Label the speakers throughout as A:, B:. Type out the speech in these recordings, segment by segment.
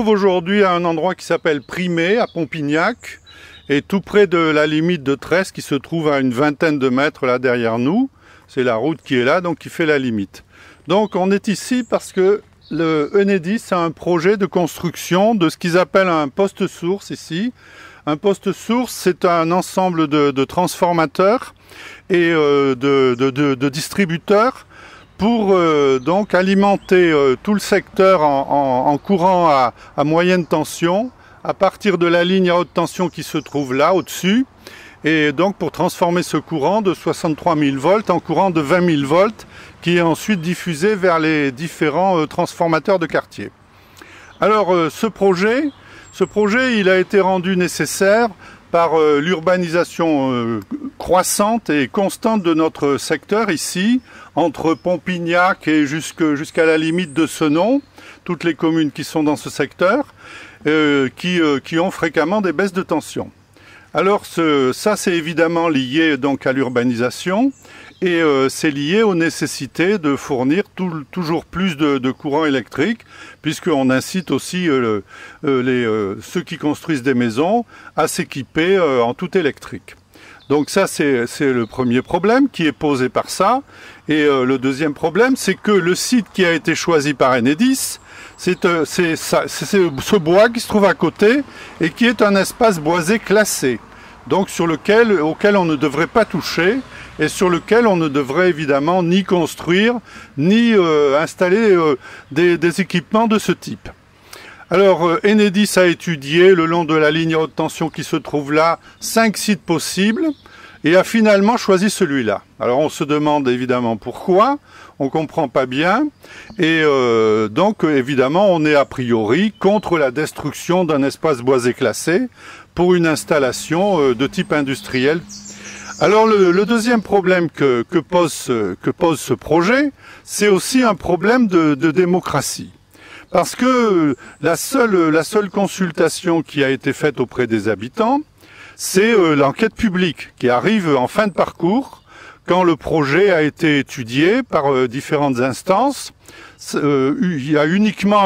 A: trouve aujourd'hui à un endroit qui s'appelle Primé, à Pompignac, et tout près de la limite de Tresse qui se trouve à une vingtaine de mètres là derrière nous. C'est la route qui est là, donc qui fait la limite. Donc on est ici parce que le Enedis a un projet de construction de ce qu'ils appellent un poste source ici. Un poste source, c'est un ensemble de transformateurs et de distributeurs pour donc alimenter tout le secteur en courant à moyenne tension à partir de la ligne à haute tension qui se trouve là au-dessus, et donc pour transformer ce courant de 63 000 volts en courant de 20 000 volts qui est ensuite diffusé vers les différents transformateurs de quartier. Alors ce projet il a été rendu nécessaire par l'urbanisation croissante et constante de notre secteur ici, entre Pompignac et jusqu'à la limite de Senon, toutes les communes qui sont dans ce secteur, qui ont fréquemment des baisses de tension. Alors ça c'est évidemment lié donc à l'urbanisation et c'est lié aux nécessités de fournir toujours plus de courant électrique, puisqu'on incite aussi ceux qui construisent des maisons à s'équiper en tout électrique. Donc ça c'est le premier problème qui est posé par ça. Et le deuxième problème, c'est que le site qui a été choisi par Enedis, c'est ce bois qui se trouve à côté et qui est un espace boisé classé, donc auquel on ne devrait pas toucher et sur lequel on ne devrait évidemment ni construire ni installer des équipements de ce type. Alors Enedis a étudié le long de la ligne à haute tension qui se trouve là 5 sites possibles et a finalement choisi celui-là. Alors on se demande évidemment pourquoi, on ne comprend pas bien, et donc évidemment on est a priori contre la destruction d'un espace boisé classé pour une installation de type industriel. Alors le deuxième problème que pose ce projet, c'est aussi un problème de démocratie. Parce que la seule consultation qui a été faite auprès des habitants, c'est l'enquête publique qui arrive en fin de parcours, quand le projet a été étudié par différentes instances. Il y a uniquement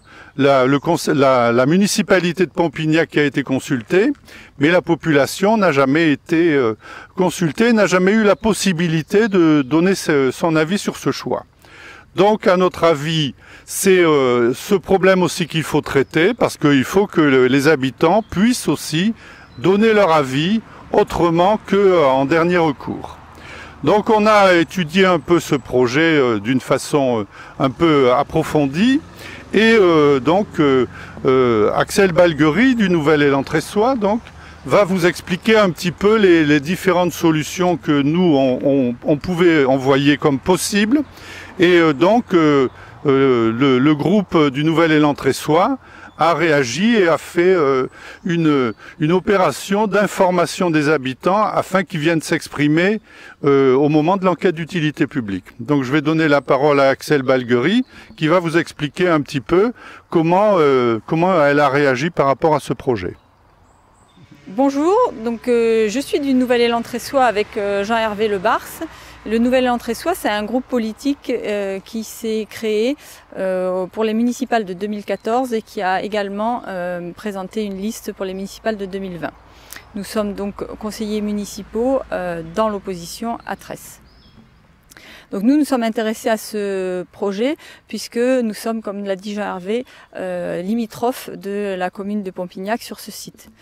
A: la municipalité de Pompignac qui a été consultée, mais la population n'a jamais été consultée, n'a jamais eu la possibilité de donner son avis sur ce choix. Donc, à notre avis, c'est ce problème aussi qu'il faut traiter, parce qu'il faut que les habitants puissent aussi donner leur avis autrement qu'en dernier recours. Donc, on a étudié un peu ce projet d'une façon un peu approfondie, et Axel Balguerie du Nouvel Élan Tressois, donc, va vous expliquer un petit peu les différentes solutions que nous, on pouvait envoyer comme possibles. Et le groupe du Nouvel Élan Tressois a réagi et a fait une opération d'information des habitants afin qu'ils viennent s'exprimer au moment de l'enquête d'utilité publique. Donc je vais donner la parole à Axel Balguerie qui va vous expliquer un petit peu comment elle a réagi par rapport à ce projet.
B: Bonjour, donc je suis du Nouvel Élan Tressois avec Jean-Hervé Lebars. Le Nouvel Élan Tressois, c'est un groupe politique qui s'est créé pour les municipales de 2014 et qui a également présenté une liste pour les municipales de 2020. Nous sommes donc conseillers municipaux dans l'opposition à Tresse. Donc nous sommes intéressés à ce projet puisque nous sommes, comme l'a dit Jean-Hervé, limitrophes de la commune de Pompignac sur ce site.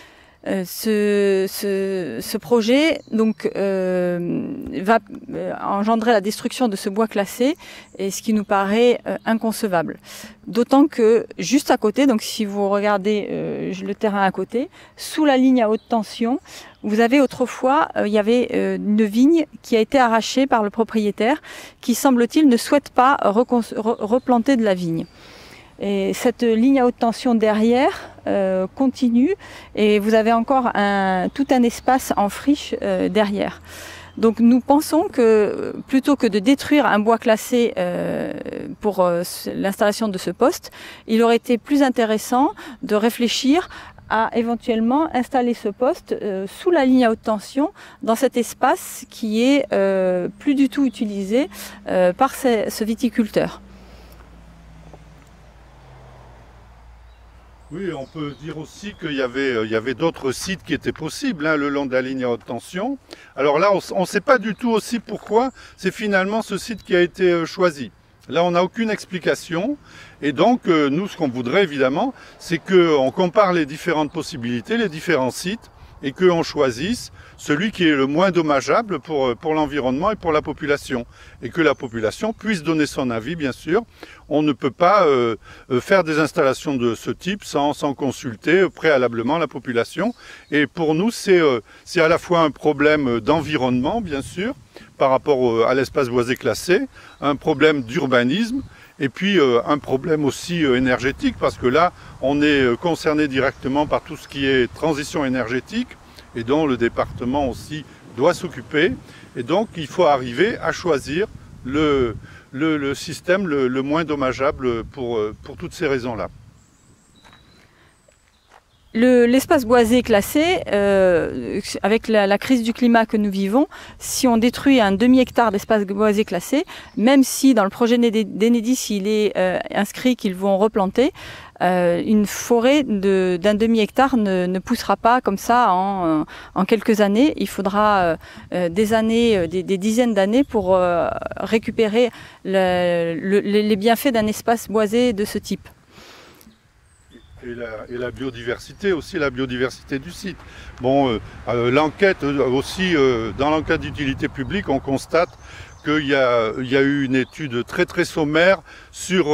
B: Ce projet donc va engendrer la destruction de ce bois classé, et ce qui nous paraît inconcevable. D'autant que juste à côté, donc si vous regardez le terrain à côté, sous la ligne à haute tension, vous avez autrefois, il y avait une vigne qui a été arrachée par le propriétaire, qui semble-t-il ne souhaite pas replanter de la vigne. Et cette ligne à haute tension derrière continue, et vous avez encore tout un espace en friche derrière. Donc nous pensons que plutôt que de détruire un bois classé pour l'installation de ce poste, il aurait été plus intéressant de réfléchir à éventuellement installer ce poste sous la ligne à haute tension dans cet espace qui est plus du tout utilisé par ce viticulteur.
A: Oui, on peut dire aussi qu'il y avait d'autres sites qui étaient possibles le long de la ligne à haute tension. Alors là, on ne sait pas du tout aussi pourquoi c'est finalement ce site qui a été choisi. Là, on n'a aucune explication. Et donc, nous, ce qu'on voudrait évidemment, c'est qu'on compare les différentes possibilités, les différents sites, et qu'on choisisse celui qui est le moins dommageable pour l'environnement et pour la population. Et que la population puisse donner son avis, bien sûr. On ne peut pas faire des installations de ce type sans consulter préalablement la population. Et pour nous, c'est à la fois un problème d'environnement, bien sûr, par rapport à l'espace boisé classé, un problème d'urbanisme, et puis un problème aussi énergétique, parce que là, on est concerné directement par tout ce qui est transition énergétique, et dont le département aussi doit s'occuper. Et donc, il faut arriver à choisir le système le moins dommageable pour toutes ces raisons-là.
B: L'espace boisé classé, avec la crise du climat que nous vivons, si on détruit un demi-hectare d'espace boisé classé, même si dans le projet d'Enedis il est inscrit qu'ils vont replanter, une forêt d'un demi-hectare ne poussera pas comme ça en quelques années. Il faudra des années, des dizaines d'années pour récupérer les bienfaits d'un espace boisé de ce type.
A: Et la biodiversité aussi, la biodiversité du site. Bon, l'enquête aussi, dans l'enquête d'utilité publique, on constate qu'il y a eu une étude très très sommaire sur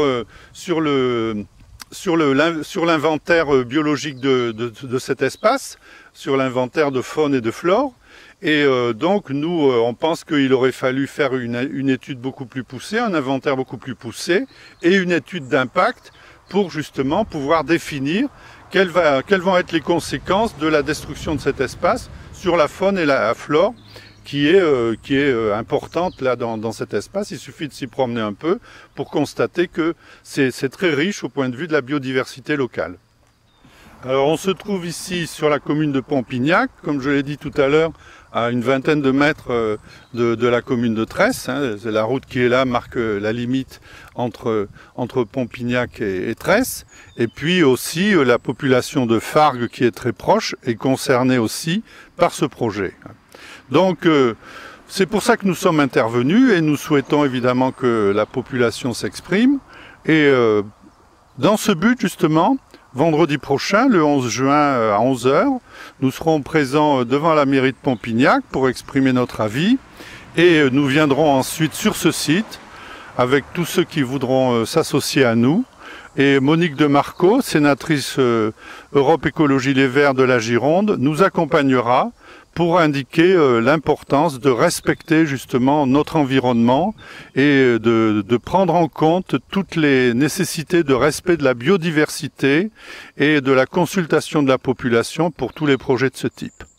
A: l'inventaire biologique de cet espace, sur l'inventaire de faune et de flore. Et donc nous, on pense qu'il aurait fallu faire une étude beaucoup plus poussée, un inventaire beaucoup plus poussé et une étude d'impact pour justement pouvoir définir quelles vont être les conséquences de la destruction de cet espace sur la faune et la flore qui est importante là dans cet espace. Il suffit de s'y promener un peu pour constater que c'est très riche au point de vue de la biodiversité locale. Alors on se trouve ici sur la commune de Pompignac, comme je l'ai dit tout à l'heure, à une vingtaine de mètres de la commune de Tresse. La route qui est là marque la limite entre Pompignac et Tresse. Et puis aussi la population de Fargues qui est très proche est concernée aussi par ce projet. Donc c'est pour ça que nous sommes intervenus et nous souhaitons évidemment que la population s'exprime. Et dans ce but justement, vendredi prochain, le 11 juin à 11 h, nous serons présents devant la mairie de Pompignac pour exprimer notre avis et nous viendrons ensuite sur ce site avec tous ceux qui voudront s'associer à nous. Et Monique de Marco, sénatrice Europe Écologie Les Verts de la Gironde, nous accompagnera pour indiquer l'importance de respecter justement notre environnement et de prendre en compte toutes les nécessités de respect de la biodiversité et de la consultation de la population pour tous les projets de ce type.